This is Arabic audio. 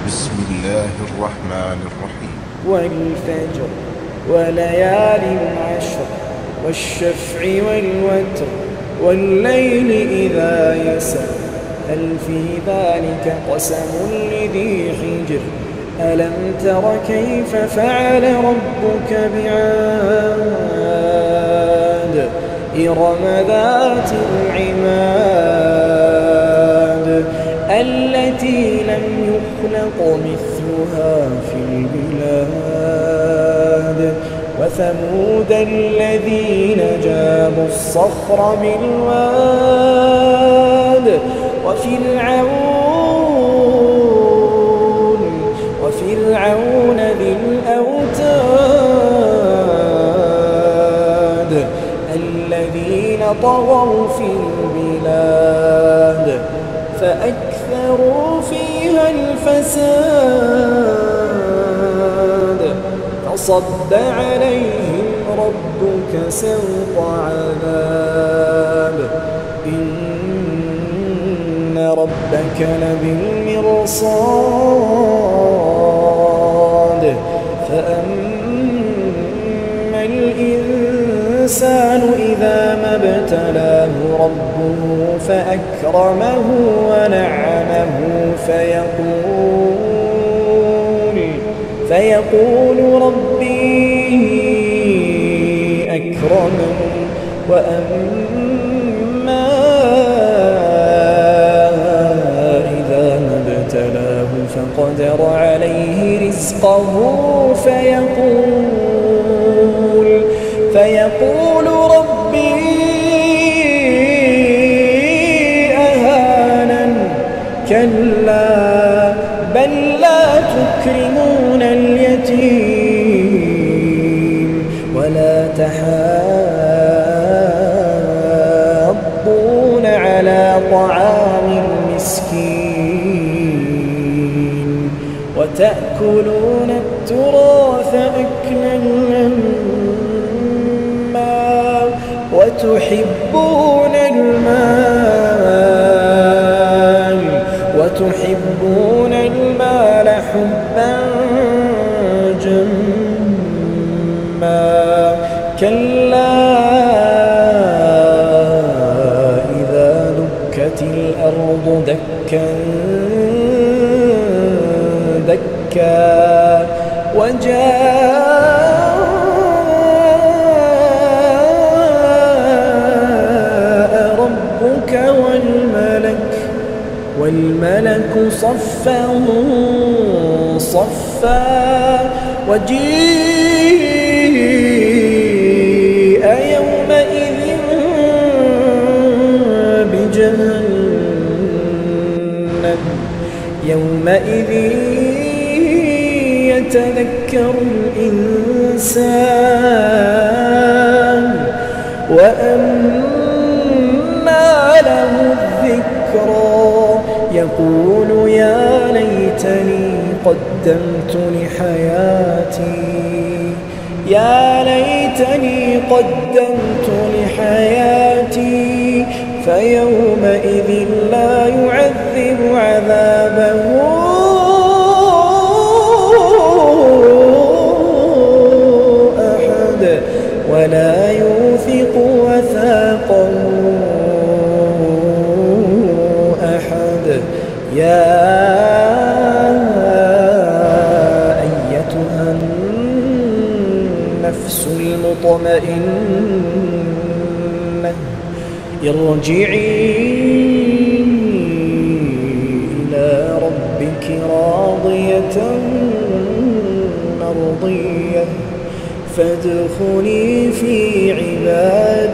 بسم الله الرحمن الرحيم. والفجر وليال عشر والشفع والوتر والليل إذا يسر هل في ذلك قسم لذي حجر ألم تر كيف فعل ربك بعاد إرم ذات العماد التي لم يخلق مثلها في البلاد وثمود الذين جابوا الصخر بالواد وفرعون ذي الأوتاد الذين طغوا في البلاد فأكثروا فيها الفساد فصب عليهم ربك سوط عذاب إن ربك لبالمرصاد فأما الإنسان إذا ما ابتلاه ربه فأكرمه ونعمه فيقول ربي أكرمن وأما إذا ما ابتلاه فقدر عليه رزقه فيقول ربي أهانن كلا بل لا تكرمون اليتيم ولا تحاضون على طعام المسكين وتأكلون التراث أكلا لما وتحبون المال حبا جما كلا إذا دكت الأرض دكا دكا وجاء ربك والملك صفا صفا وجيء يومئذ بجهنم يومئذ يتذكر الإنسان وأنى له الذكرى يقول يا ليتني قدمت لحياتي فيومئذ لا يعذب عذابه أحد ولا يوثق وثاقه أحد يا أيتها النفس المطمئنة ارجعي إلى ربك راضية مرضية فادخلي في عبادي